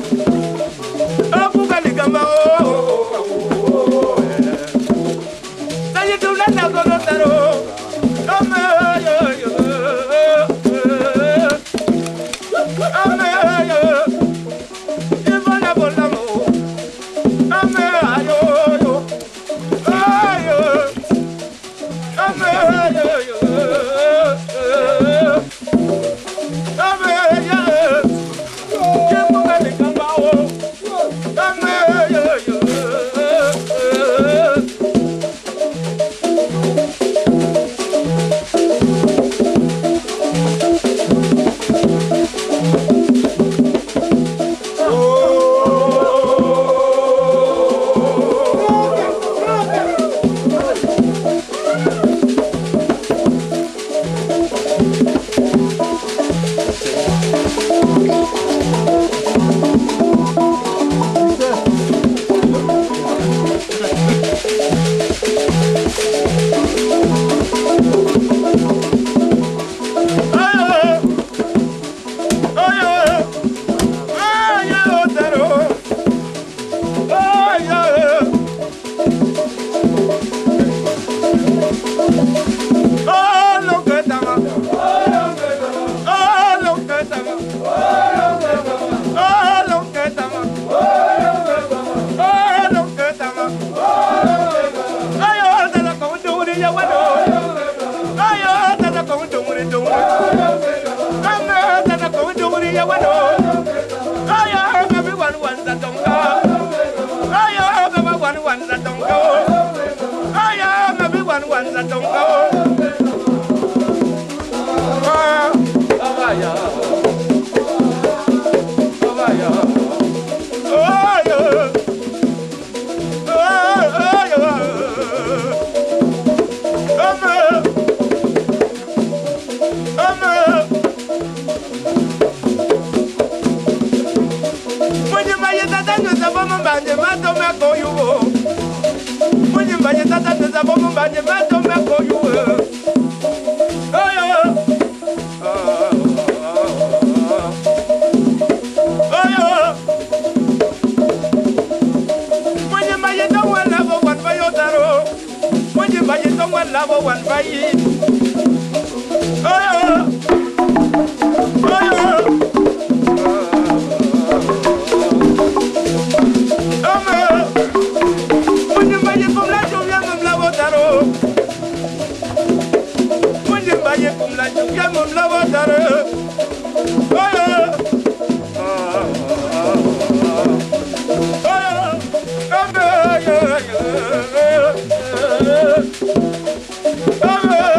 Oh,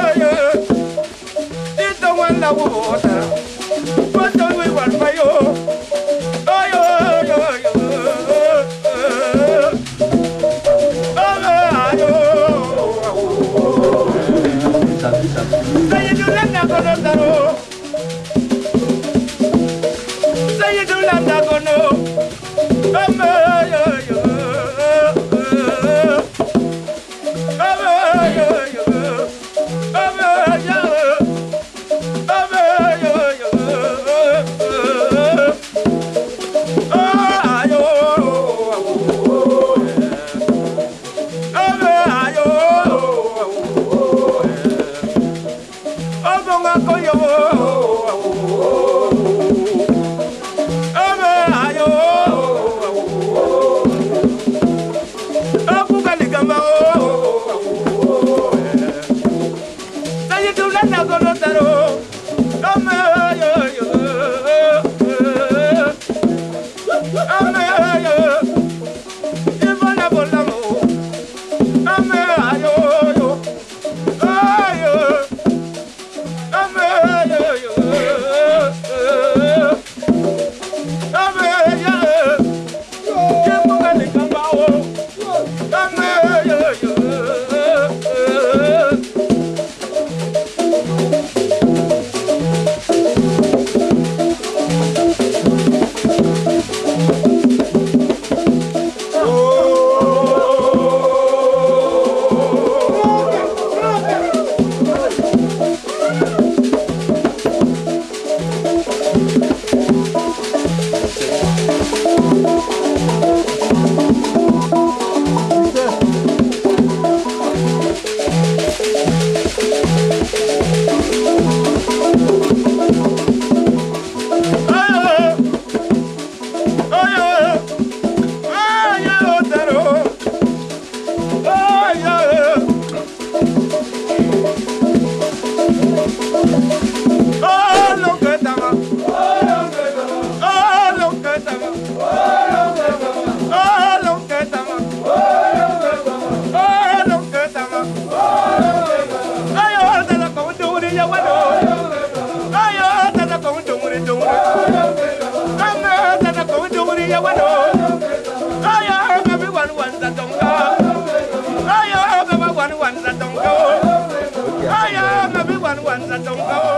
everyone wants that don't go. Everyone wants that don't go. Everyone wants that don't go.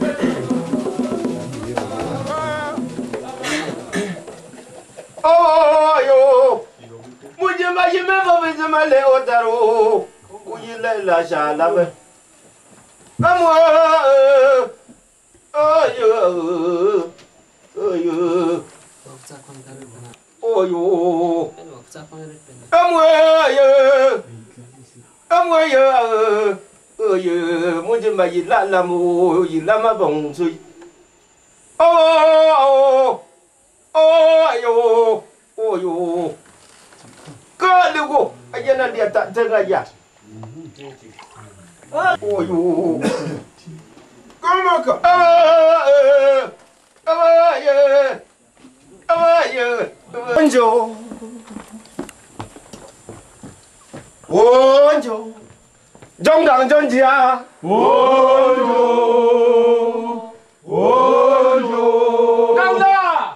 Oh, yo. Mujima yimeva vizima leo taro. Uyile la shalave. Come on. Oh, yo. Oh, yo. Oh, yo. Come on, yo. Come on, yo. Oh, yo. Mujima yila la mu yila ma bong sui. Oh. Oh, yo. Oh, yo. Go. Ayana dia tak teraya. Oh, yo. Come on. Bonjour. Bonjour. Jongdang Jongjia. Bonjour. Bonjour. Gangda.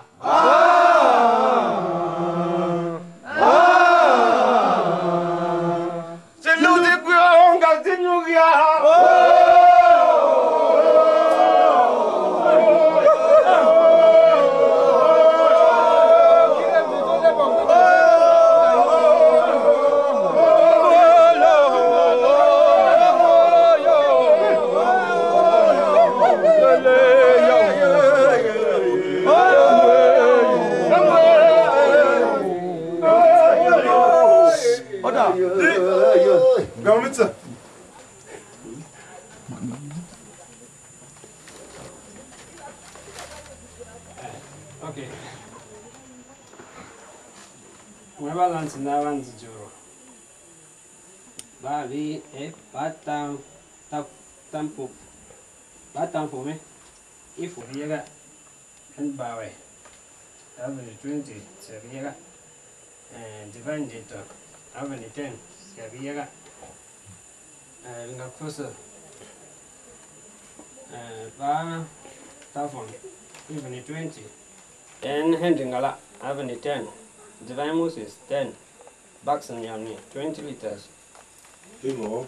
Okay. Mwen balance na wan di joro. Bali batang tampo. Batang for me. If we ga and bawe. Average 20 Seviera and divine data. Average 10 Seviera and Nakosa Ba Tafon. Even 20. And handing a lot, having 10. Divine Moses 10. Bucks and Yamni 20 liters. Two more.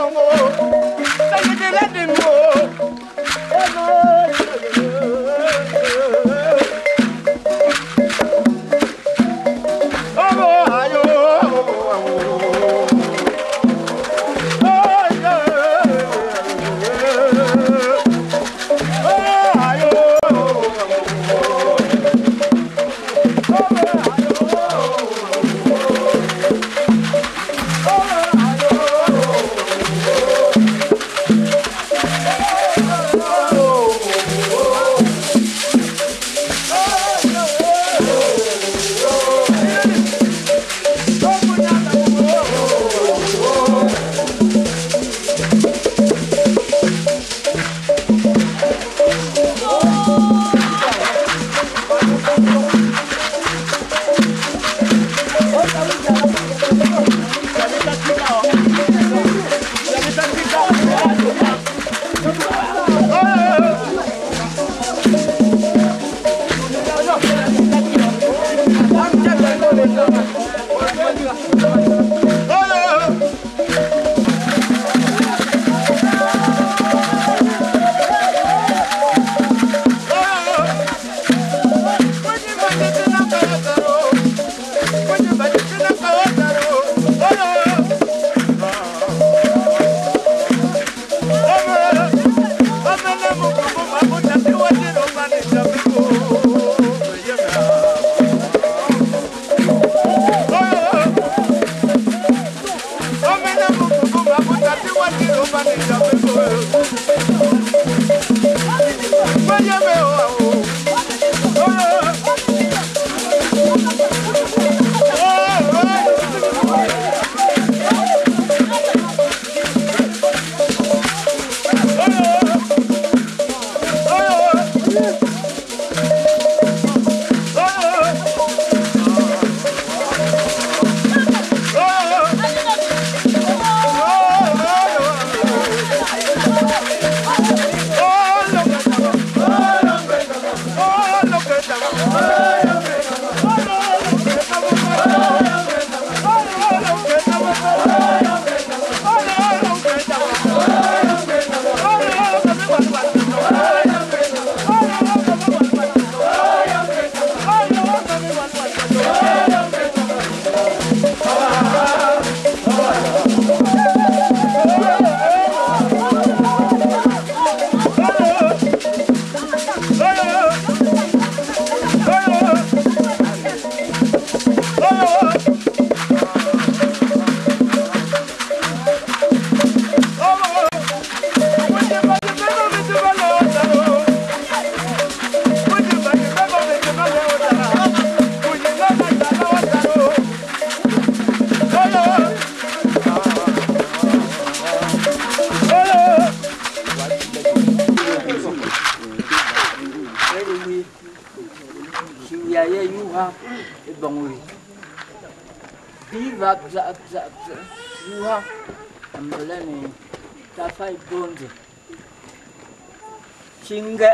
Chinge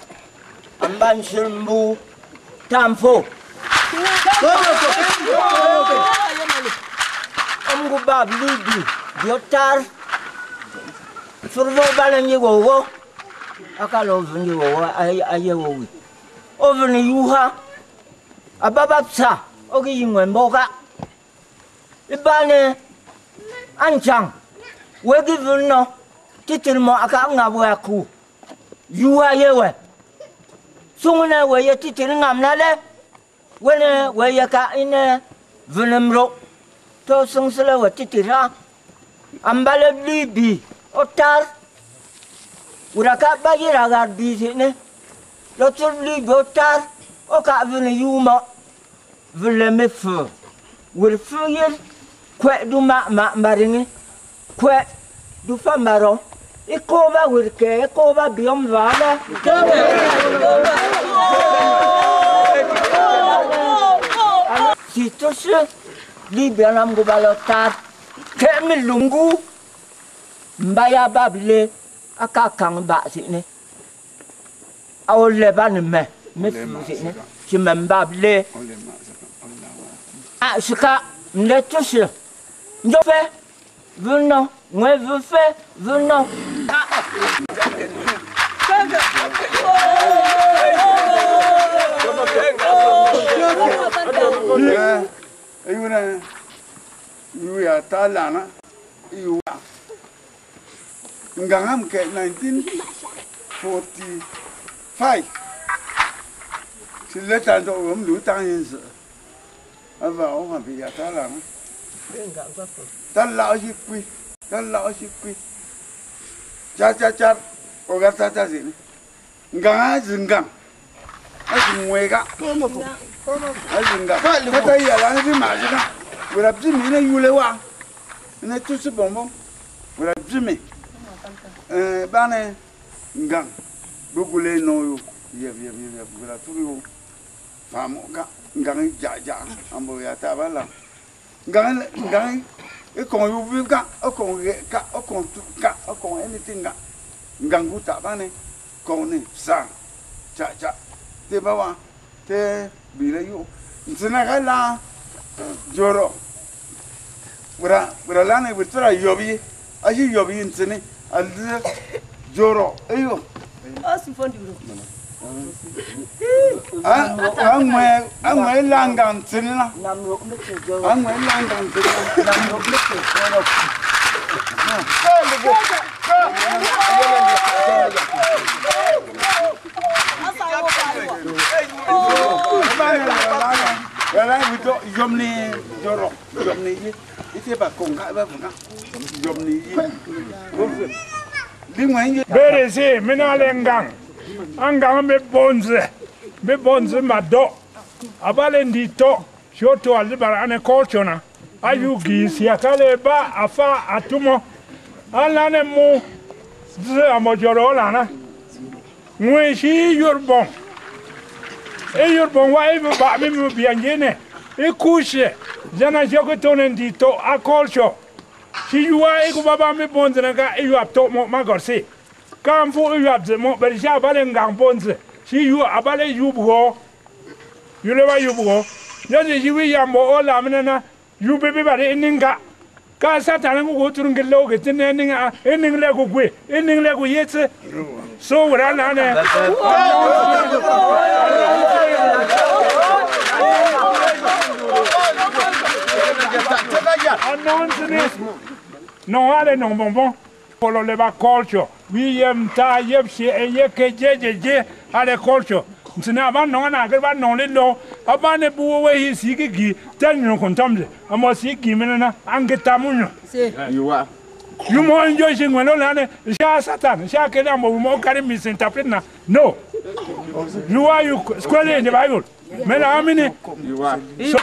amban shimbu tamfo amgu bab libi diotar furvo balanyi wowo akalo vunyi wowo aye wowi ovni yuha ababa psa ogi yingwe mboka ibane anchang wegi vunno titirmo aka ngabwa ku yuha yewe sungune weye titir ngamnale wene weye ka ine vunimro to sungsele we titira ambale libi otar uraka bayira gar bisine lotur libi otar oka vuni yuma vule me feu wir fuyer kwe du ma maringi kwe du famaro ikova wirke ikova biom vale situs libianam gubalotar kemi lungu mbaya babile akakang ba sini awole ban me sini chimembable suka ndetus njofe vuno Moi, vous faites, vous non. You are Talana, you are Ngang 1945. She let us know Lutans about Talana. That allows you quick, that allows you quick. Chat, or got that as in Ngang. I can wake up. I can go. But I imagine. We have Jimmy in a Yulewa, and a two bomb. We have Jimmy. Bane Ngang. Bugule no you. We have two Famoka, Ngang Jaja, and Boyata Vala. Gang, a con you got a con anything. Ganguta Bane, Cone, Sa, Cha, Te Bawa, Te Bila you. Zinagala. Joro. Wera lana witra yobi. Aji yobi insene. Al Joro. Ayo. Angwe langan tinla. Angwe langan Well, we don't Yomni Joro, Yomni, it's about Conga, Yomni. Very see, Minalengang, Angang me bones, Mbadoh, Abalendito, Shoto Alibarane Colchona, Ayugi, Siakaleba, Afa, Atumo, Alane Mo, Amojorolana, Mwishi Yurbon. E bon waive ba mi biangene e couche jana jogo tonen dito a colcho si yua e ku baba mi bonzena ga e yu apto mo magorsi kam fu yu abze mo be ja bale ngang bonze si yu abale yubugo yule ba yubugo yaje jiwi ya mo ola menana yu bebe ba de ninga ka satana ku turun gelo ge tene ninga ening le ku gwe ening le ku yetse so wala na ne non ale non bonbon pour le ba culture oui yem ta yep chez ye ke je ale culture nsina ba non na ga ba non le lo abane bu we hi sigigi tan no kontamle amo sigi menana angeta munyo You you mo enjoy sing when lane sha satan sha ke na mo kari misinterpret na no you are you square in the Bible men how many you are. So,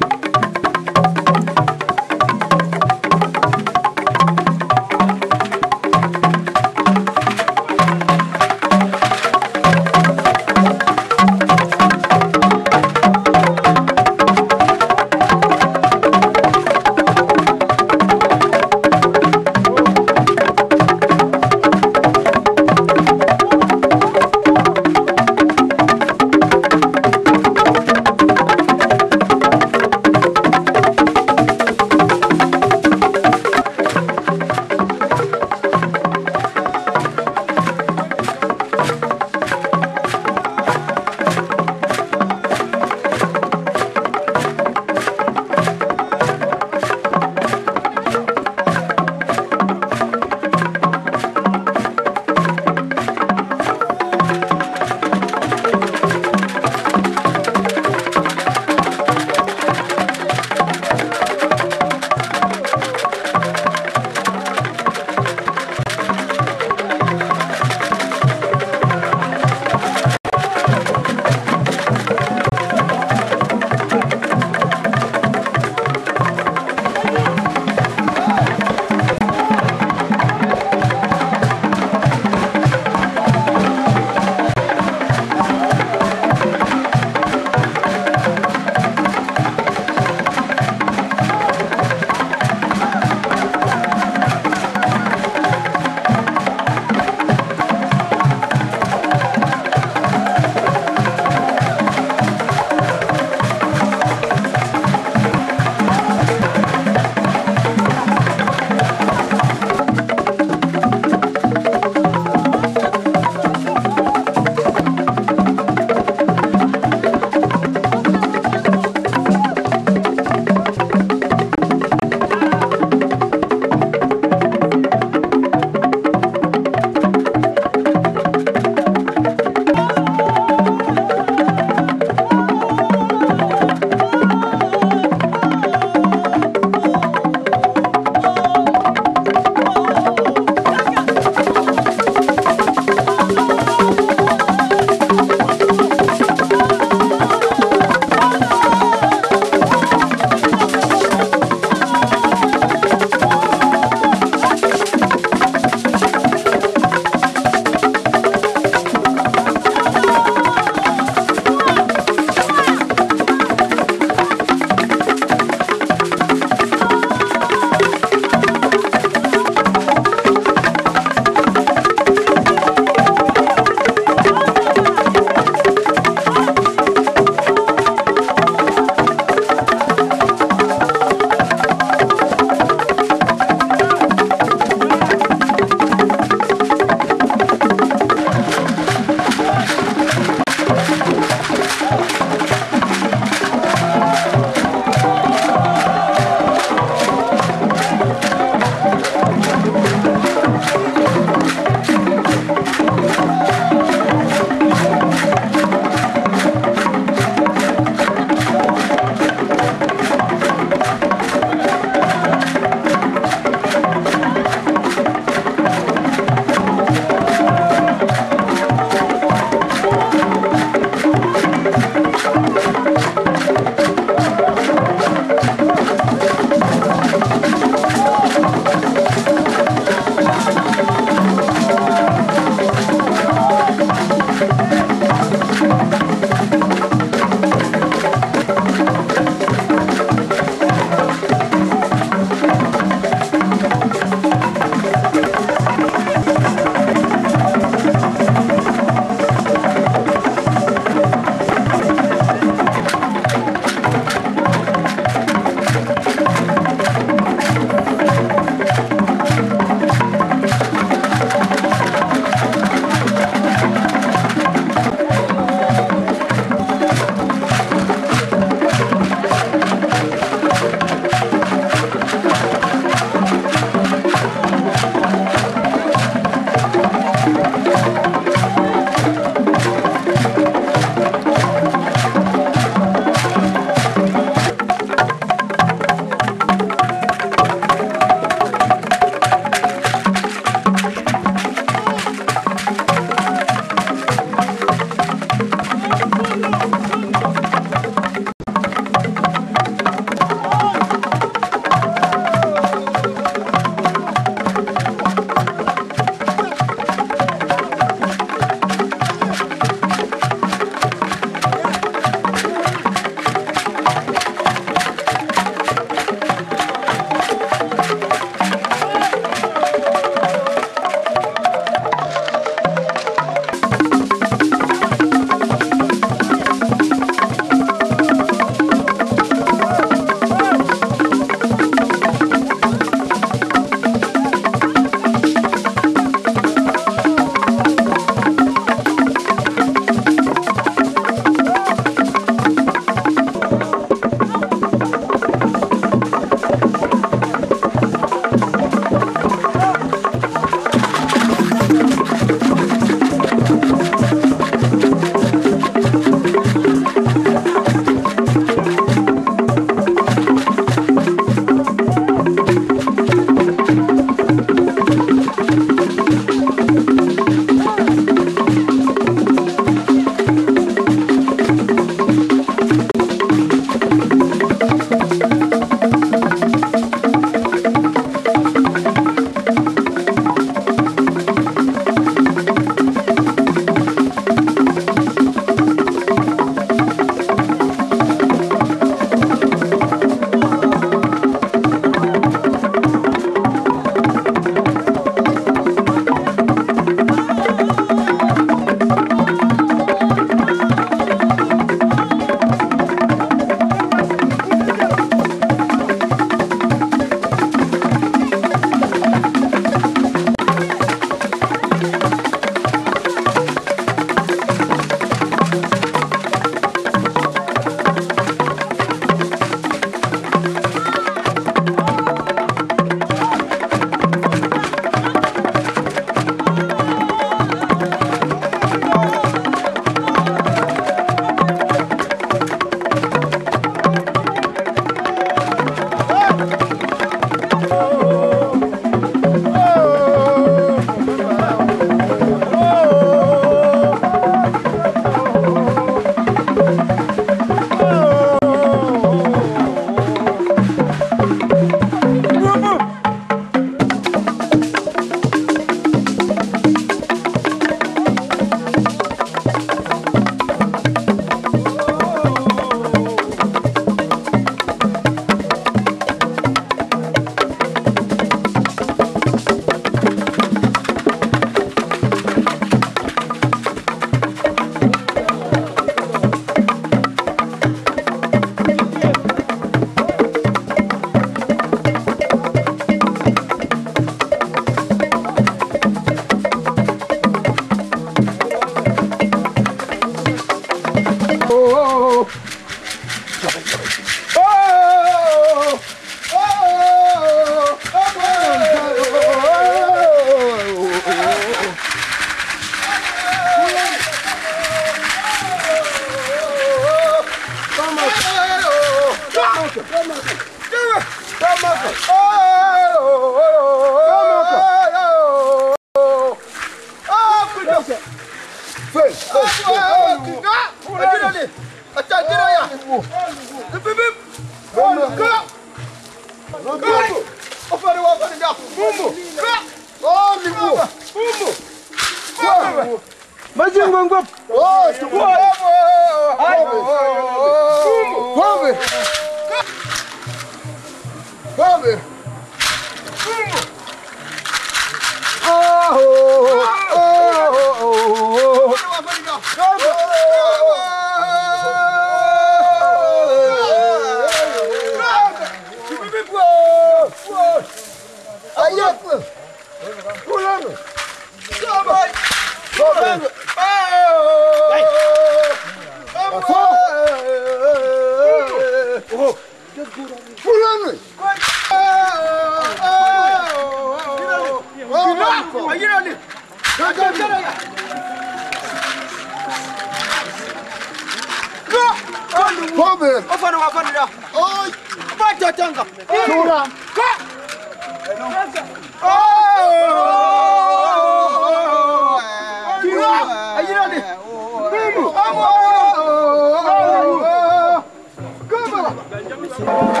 Come on.